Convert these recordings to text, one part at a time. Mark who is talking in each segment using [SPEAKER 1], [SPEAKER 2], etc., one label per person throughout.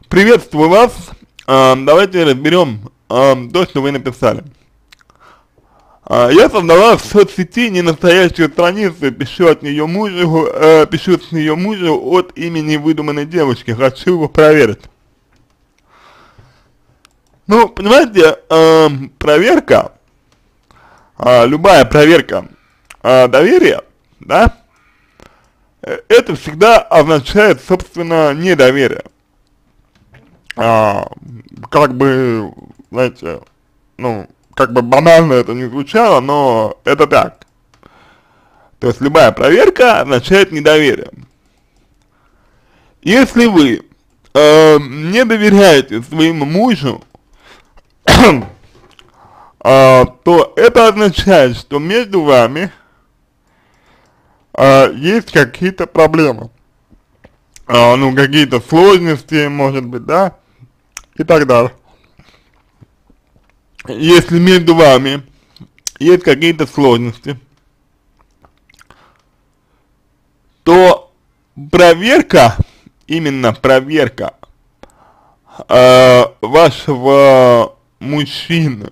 [SPEAKER 1] Приветствую вас. Давайте разберем то, что вы написали. Я создала в соцсети ненастоящую страницу, пишу с нее мужу от имени выдуманной девушки, хочу его проверить. Ну, понимаете, проверка, любая проверка доверия, да, это всегда означает, собственно, недоверие. Как бы, знаете, ну, как бы банально это не звучало, но это так. То есть любая проверка означает недоверие. Если вы не доверяете своему мужу, то это означает, что между вами есть какие-то проблемы. Ну, какие-то сложности, может быть, да, и так далее. Если между вами есть какие-то сложности, то проверка, именно проверка вашего мужчины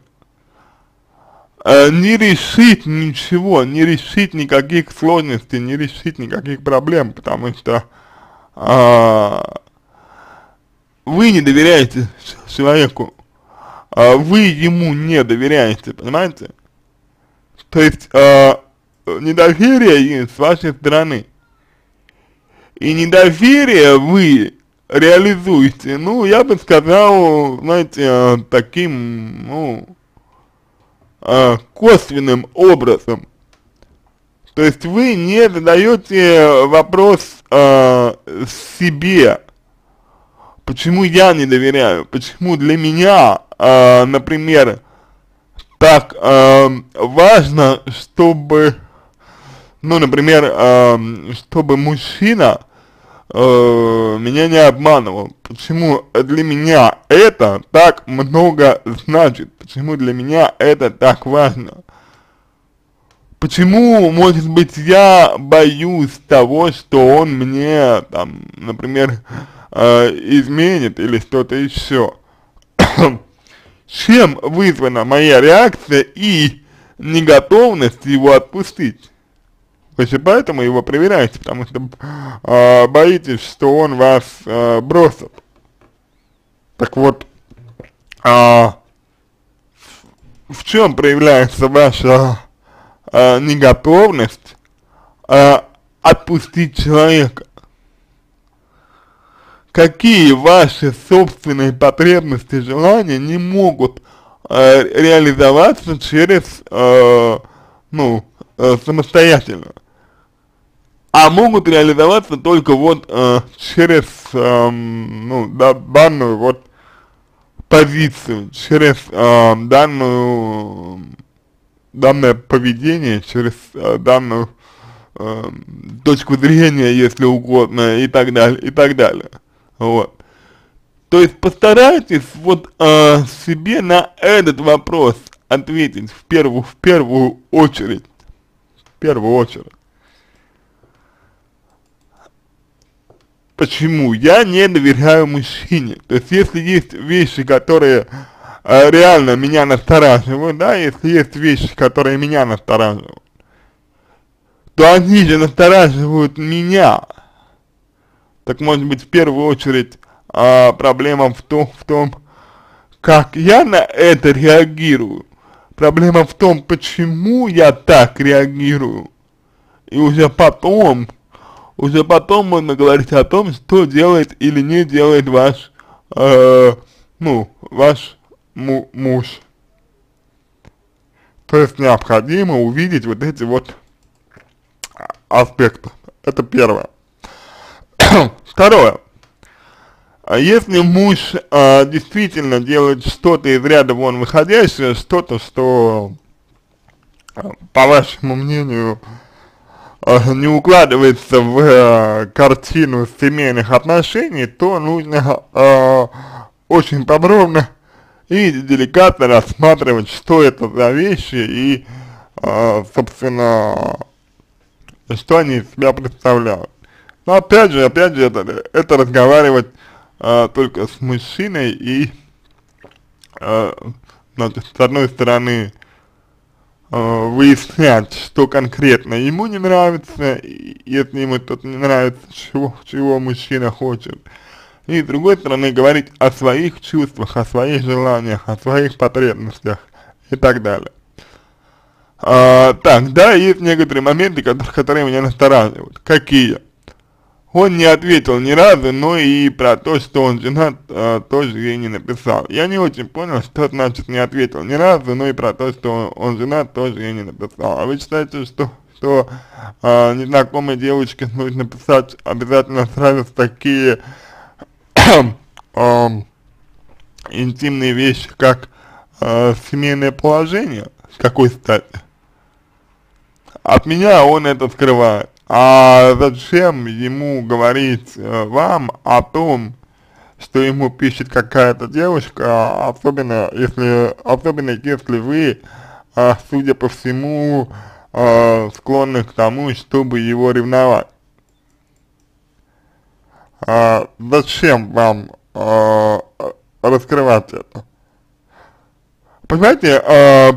[SPEAKER 1] не решит ничего, не решит никаких сложностей, не решит никаких проблем, потому что вы не доверяете человеку, вы ему не доверяете, понимаете? То есть недоверие есть с вашей стороны. И недоверие вы реализуете, ну, я бы сказал, знаете, таким, ну, косвенным образом. То есть вы не задаете вопрос себе, почему я не доверяю, почему для меня, например, так важно, чтобы, ну, например, чтобы мужчина меня не обманывал, почему для меня это так много значит, почему для меня это так важно. Почему, может быть, я боюсь того, что он мне, там, например, изменит или что-то еще? Чем вызвана моя реакция и неготовность его отпустить? Вы же поэтому его проверяете, потому что боитесь, что он вас бросит. Так вот, в чем проявляется ваша неготовность отпустить человека? Какие ваши собственные потребности, желания не могут реализоваться через, ну, самостоятельно, а могут реализоваться только вот через, ну, данную вот позицию, через данное поведение, через данную точку зрения, если угодно, и так далее, и так далее. Вот. То есть постарайтесь вот себе на этот вопрос ответить в первую очередь. В первую очередь. Почему я не доверяю мужчине? То есть если есть вещи, которые реально меня настораживают, да, если есть вещи, которые меня настораживают, то они же настораживают меня. Так может быть в первую очередь проблема в том, как я на это реагирую. Проблема в том, почему я так реагирую. И уже потом можно говорить о том, что делает или не делает ваш, ну, ваш муж. То есть необходимо увидеть вот эти вот аспекты. Это первое. Второе. Если муж действительно делает что-то из ряда вон выходящее, что-то, что, по вашему мнению, не укладывается в картину семейных отношений, то нужно очень подробно и деликатно рассматривать, что это за вещи и, собственно, что они из себя представляют. Но опять же, это разговаривать только с мужчиной и, значит, с одной стороны, выяснять, что конкретно ему не нравится, если ему что-то не нравится, чего мужчина хочет. И с другой стороны, говорить о своих чувствах, о своих желаниях, о своих потребностях и так далее. Так, да, есть некоторые моменты, которые меня настораживают. Какие? Он не ответил ни разу, но и про то, что он женат, тоже ей не написал. Я не очень понял, что значит не ответил ни разу, но и про то, что он женат, тоже ей не написал. А вы считаете, что незнакомой девочке нужно писать обязательно сразу такие интимные вещи, как семейное положение? С какой стати? От меня он это скрывает. А зачем ему говорить вам о том, что ему пишет какая-то девушка, особенно если вы, судя по всему, склонны к тому, чтобы его ревновать? Зачем вам раскрывать это? Понимаете,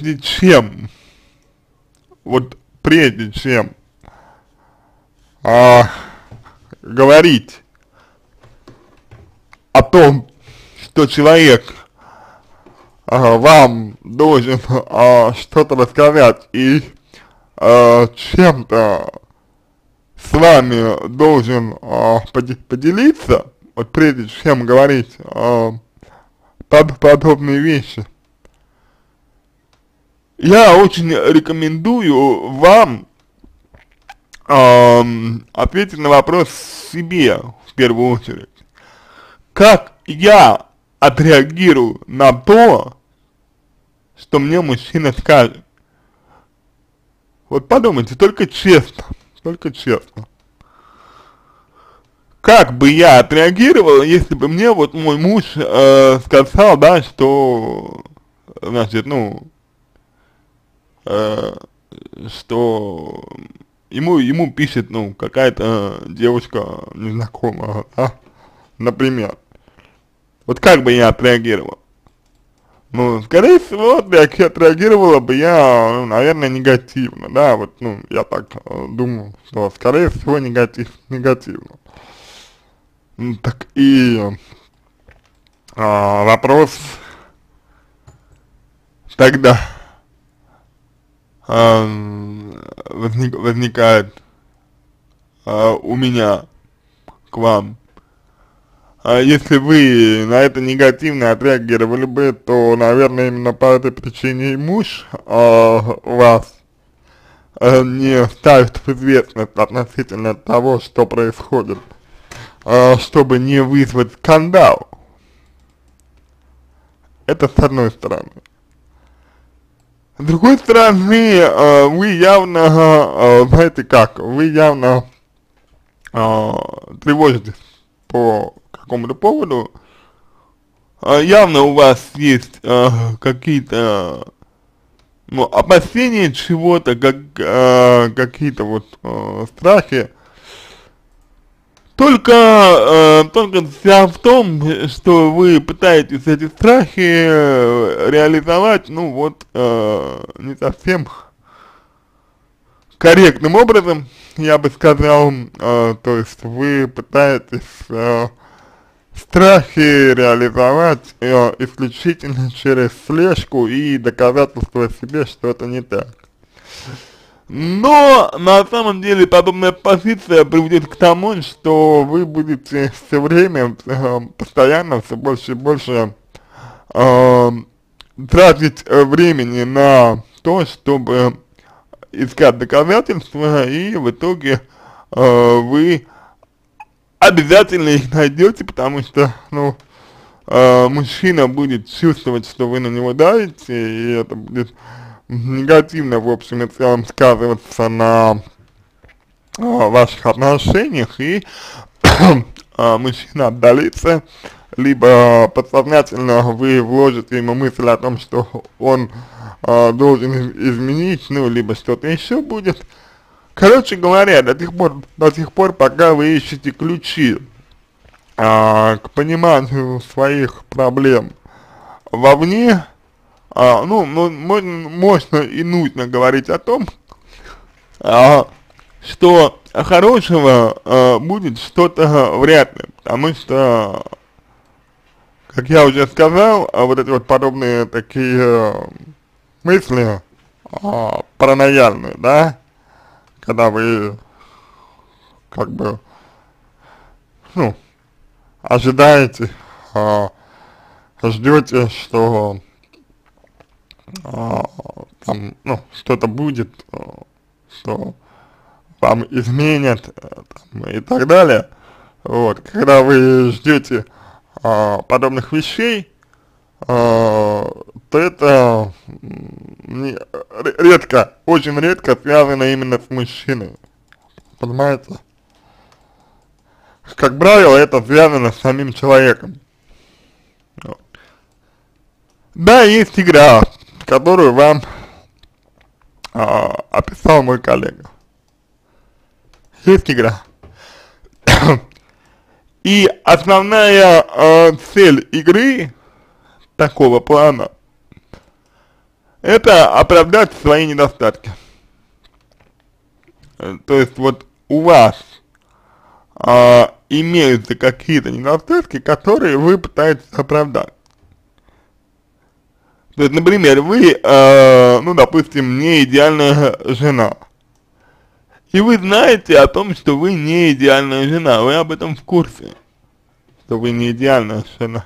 [SPEAKER 1] прежде чем говорить о том, что человек вам должен что-то рассказать и чем-то с вами должен поделиться, вот прежде чем говорить подобные вещи, я очень рекомендую вам ответить на вопрос себе в первую очередь. Как я отреагирую на то, что мне мужчина скажет? Вот подумайте, только честно. Как бы я отреагировал, если бы мне вот мой муж сказал, да, что, значит, что ему пишет, какая-то девушка незнакомая, да, например. Вот как бы я отреагировал? Скорее всего, отреагировала бы я, наверное, негативно, да, вот, я так думаю, что, скорее всего, негативно. Так и вопрос тогда возникает у меня к вам. Если вы на это негативно отреагировали бы, то, наверное, именно по этой причине и муж вас не ставит в известность относительно того, что происходит, чтобы не вызвать скандал. Это с одной стороны. С другой стороны, вы явно, знаете как, вы явно тревожитесь по какому-то поводу, явно у вас есть какие-то, опасения чего-то, какие-то вот страхи. Только вся в том, что вы пытаетесь эти страхи реализовать, не совсем корректным образом, я бы сказал, то есть вы пытаетесь страхи реализовать исключительно через слежку и доказательство себе, что это не так. Но на самом деле подобная позиция приведет к тому, что вы будете все время, постоянно, все больше и больше тратить времени на то, чтобы искать доказательства, и в итоге вы обязательно их найдете, потому что, мужчина будет чувствовать, что вы на него давите, и это будет негативно, в общем и целом, сказываться на ваших отношениях, и мужчина отдалится, либо подсознательно вы вложите ему мысль о том, что он должен изменить, либо что-то еще будет. Короче говоря, до тех пор, пока вы ищете ключи к пониманию своих проблем вовне, можно и нужно говорить о том, что хорошего будет что-то вряд ли, потому что, как я уже сказал, вот эти вот подобные такие мысли паранояльные, да, когда вы как бы, ну, ожидаете, ждете, что там, ну, что-то будет, что вам изменят там, и так далее. Вот, когда вы ждете подобных вещей, то это редко, очень редко связано именно с мужчиной, понимаете? Как правило, это связано с самим человеком. Вот. Да, есть игра, которую вам описал мой коллега. Есть игра. И основная цель игры такого плана — это оправдать свои недостатки. То есть вот у вас имеются какие-то недостатки, которые вы пытаетесь оправдать. То есть, например, вы, ну, допустим, не идеальная жена. И вы знаете о том, что вы не идеальная жена, вы об этом в курсе, что вы не идеальная жена.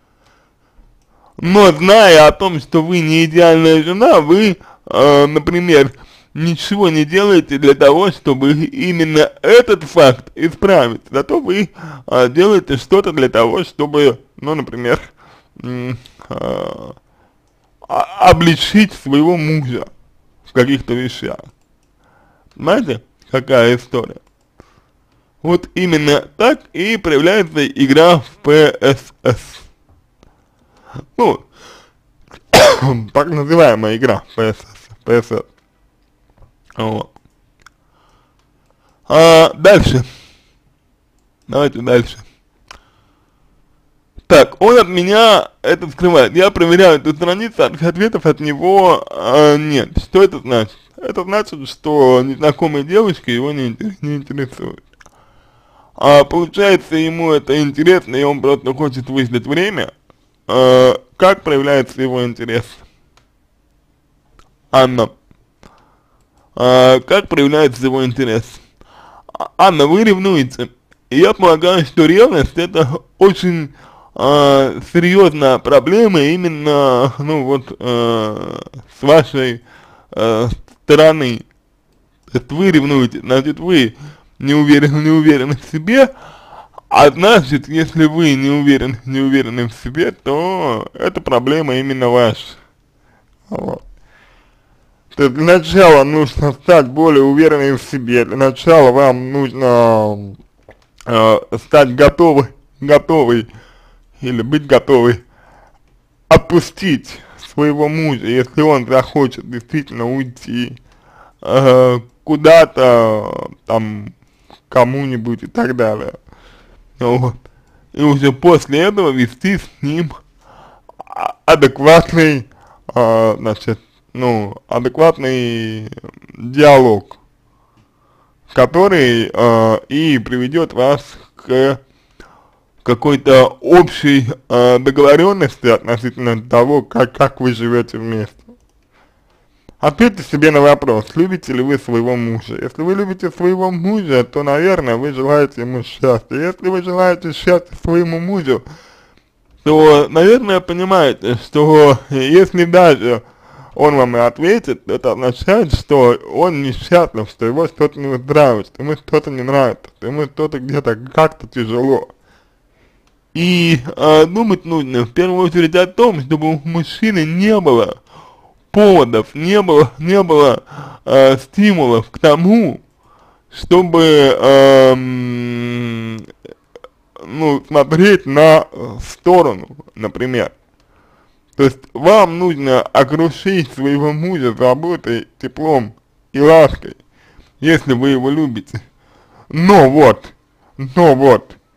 [SPEAKER 1] Но зная о том, что вы не идеальная жена, вы, например, ничего не делаете для того, чтобы именно этот факт исправить. Зато вы делаете что-то для того, чтобы, ну, например, обличить своего мужа в каких-то вещах. Понимаете, какая история? Вот именно так и проявляется игра в ПСС. Ну, так называемая игра ПСС. Вот. Дальше. Давайте дальше. Так, он от меня это скрывает. Я проверяю эту страницу, ответов от него нет. Что это значит? Это значит, что незнакомые девушки его не интересуют. Получается, ему это интересно, и он просто хочет выждать время. Как проявляется его интерес? Анна. Как проявляется его интерес? Анна, вы ревнуете. И я полагаю, что ревность — это очень серьезная проблема именно, ну вот, с вашей стороны. То есть вы ревнуете, значит, вы не уверены в себе, а значит, если вы не уверены в себе, то это проблема именно ваша. Вот. То есть для начала нужно стать более уверенным в себе, для начала вам нужно стать готовой или быть готовой отпустить своего мужа, если он захочет действительно уйти куда-то, там, кому-нибудь и так далее. Вот. И уже после этого вести с ним адекватный, значит, ну, адекватный диалог, который и приведет вас к какой-то общей договоренности относительно того, как вы живете вместе. Ответьте себе на вопрос, любите ли вы своего мужа. Если вы любите своего мужа, то, наверное, вы желаете ему счастья. Если вы желаете счастья своему мужу, то, наверное, понимаете, что если даже он вам и ответит, это означает, что он несчастлив, что его что-то не устраивает, что ему что-то не нравится, что ему что-то где-то как-то тяжело. И думать нужно в первую очередь о том, чтобы у мужчины не было поводов, не было стимулов к тому, чтобы ну, смотреть на сторону, например. То есть вам нужно окружить своего мужа заботой, теплом и лаской, если вы его любите. Но вот,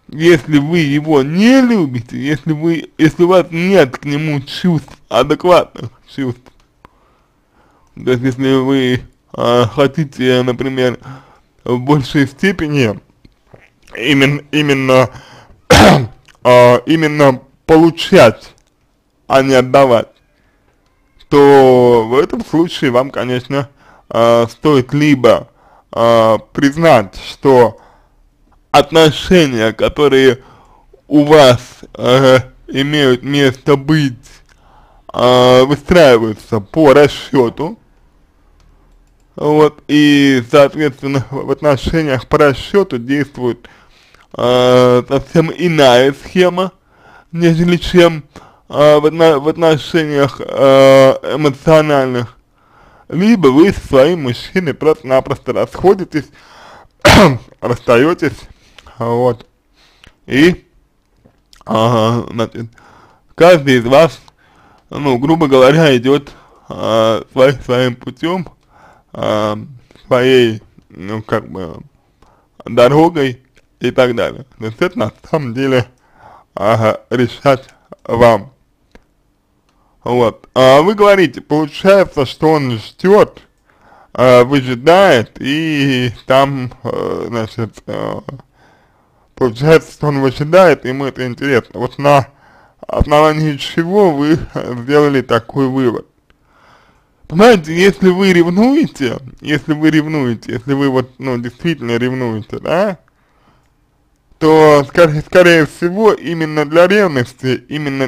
[SPEAKER 1] если вы его не любите, если у вас нет к нему чувств, адекватных чувств, то есть если вы хотите, например, в большей степени именно именно получать, а не отдавать, то в этом случае вам, конечно, стоит либо признать, что отношения, которые у вас имеют место быть, выстраиваются по расчету, вот, и, соответственно, в отношениях по расчету действует совсем иная схема, нежели чем в отношениях эмоциональных. Либо вы со своим мужчиной просто-напросто расходитесь, расстаетесь, вот, и, значит, каждый из вас, ну, грубо говоря, идет своим путем, своей, ну, как бы, дорогой и так далее. То есть это на самом деле решать вам. Вот. Вы говорите, получается, что он ждет, выжидает, и там, значит, получается, что он выжидает, ему это интересно. Вот на основании чего вы сделали такой вывод? Понимаете, если вы ревнуете, если вы вот, ну, действительно ревнуете, да, то, скорее всего, именно для ревности,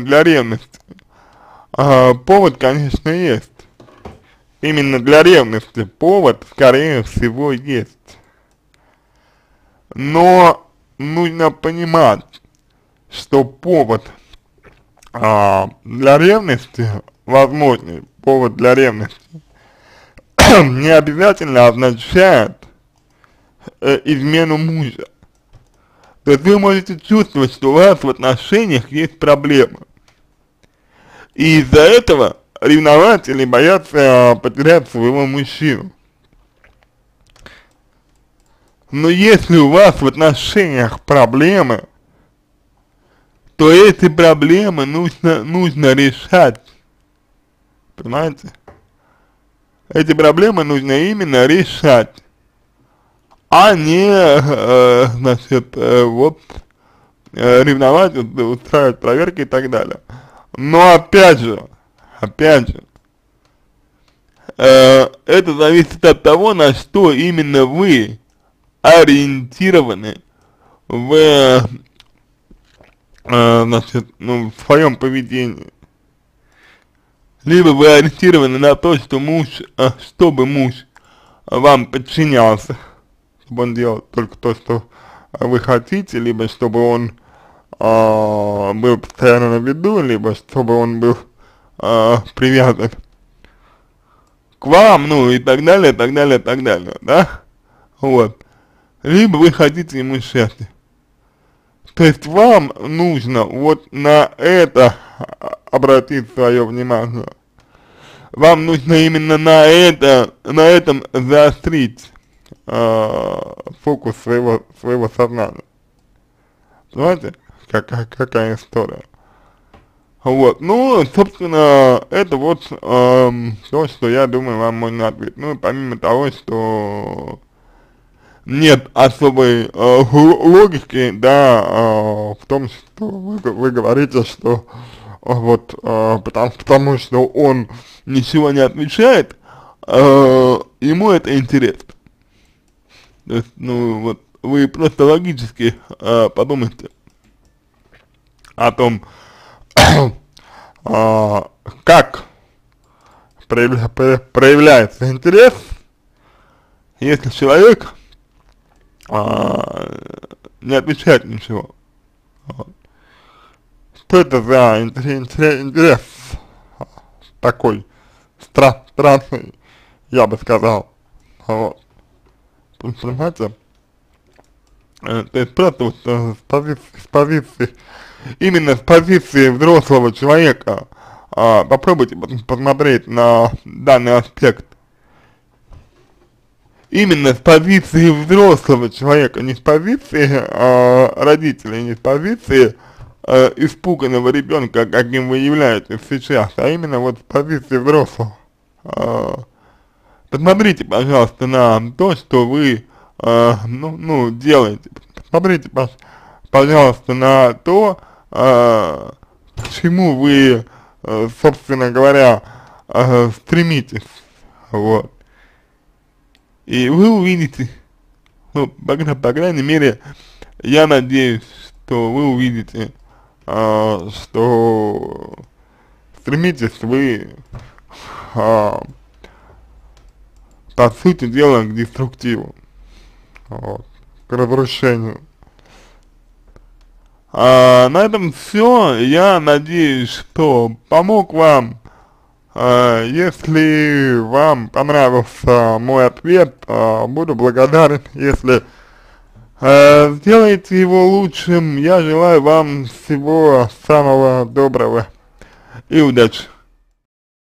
[SPEAKER 1] повод, конечно, есть. Именно для ревности повод, скорее всего, есть. Но нужно понимать, что повод для ревности, возможный повод для ревности, не обязательно означает измену мужа. То есть вы можете чувствовать, что у вас в отношениях есть проблемы. И из-за этого ревновать или бояться потерять своего мужчину. Но если у вас в отношениях проблемы, то эти проблемы нужно решать. Понимаете? Эти проблемы нужно именно решать, а не, значит, вот, ревновать, устраивать проверки и так далее. Но опять же, это зависит от того, на что именно вы ориентированы значит, ну, в своем поведении. Либо вы ориентированы на то, что чтобы муж вам подчинялся, чтобы он делал только то, что вы хотите, либо чтобы он был постоянно на виду, либо чтобы он был привязан к вам, ну и так далее, да, вот. Либо вы хотите ему счастья. То есть вам нужно вот на это обратить свое внимание. Вам нужно именно на этом заострить фокус своего сознания. Понимаете, какая история? Вот, ну, собственно, это вот то, что я думаю, вам можно ответить. Ну, помимо того, что нет особой логики, да, в том, что вы говорите, что вот потому что он ничего не отвечает, ему это интересно. То есть, ну, вот, вы просто логически подумайте о том, как проявляется интерес, если человек не отвечает ничего. Вот. Что это за интерес такой странный, я бы сказал. Вот. Понимаете? То есть просто вот именно с позиции взрослого человека попробуйте посмотреть на данный аспект. именно с позиции взрослого человека, не с позиции родителей, не с позиции испуганного ребенка, каким вы являетесь сейчас, а именно вот с позиции взрослого. Посмотрите, пожалуйста, на то, что вы делаете. Посмотрите, пожалуйста, на то, к чему вы, собственно говоря, стремитесь. Вот. И вы увидите, ну, по крайней мере, я надеюсь, что вы увидите, что стремитесь вы, по сути дела, к деструктиву, вот, к разрушению. На этом все. Я надеюсь, что помог вам. Если вам понравился мой ответ, буду благодарен, если сделаете его лучшим. Я желаю вам всего самого доброго и удачи.